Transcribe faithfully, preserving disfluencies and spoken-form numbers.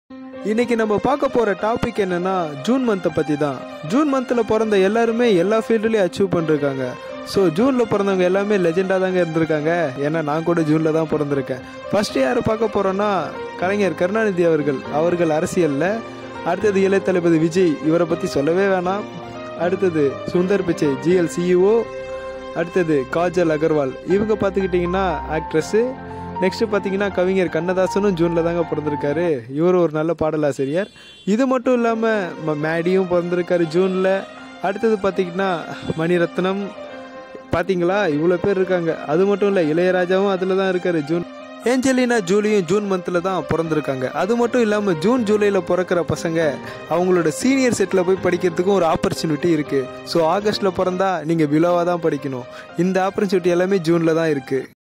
இன்னைக்கு நம்ம பார்க்க போகிற டாபிக் என்னன்னா ஜூன் மந்த்தை பற்றி தான். ஜூன் மந்தில் பிறந்த எல்லாருமே எல்லா ஃபீல்டுலேயும் அச்சீவ் பண்ணிருக்காங்க. ஸோ ஜூனில் பிறந்தவங்க எல்லாமே லெஜெண்டாக தாங்க இருந்திருக்காங்க. ஏன்னா நான் கூட ஜூனில் தான் பிறந்திருக்கேன். ஃபஸ்ட்டு யார் பார்க்க போகிறோன்னா கலைஞர் கருணாநிதி அவர்கள். அவர்கள் அரசியலில். அடுத்தது இளைய தளபதி விஜய், இவரை பற்றி சொல்லவே வேணாம். அடுத்தது சுந்தர் பிச்சை, ஜிஎல் சிஇஓ. அடுத்தது காஜல் அகர்வால், இவங்க பார்த்துக்கிட்டிங்கன்னா ஆக்ட்ரஸ்ஸு. நெக்ஸ்ட்டு பார்த்தீங்கன்னா கவிஞர் கண்ணதாசனும் ஜூனில் தாங்க பிறந்திருக்காரு. இவர் ஒரு நல்ல பாடலாசிரியர். இது மட்டும் இல்லாமல் மேடியும் பிறந்திருக்காரு ஜூனில். அடுத்தது பார்த்திங்கன்னா மணிரத்னம். பார்த்தீங்களா, இவ்வளோ பேர் இருக்காங்க. அது மட்டும் இல்லை, இளையராஜாவும் அதில் தான் இருக்கார் ஜூன். ஏஞ்சலினா ஜூலியும் ஜூன் மந்தில் தான் பிறந்திருக்காங்க. அது மட்டும் இல்லாமல் ஜூன் ஜூலையில் பிறக்கிற பசங்க அவங்களோட சீனியர் செட்டில் போய் படிக்கிறதுக்கும் ஒரு ஆப்பர்ச்சுனிட்டி இருக்குது. ஸோ ஆகஸ்ட்டில் பிறந்தா நீங்கள் பிலோவாக தான் படிக்கணும். இந்த ஆப்பர்ச்சுனிட்டி எல்லாமே ஜூனில் தான் இருக்குது.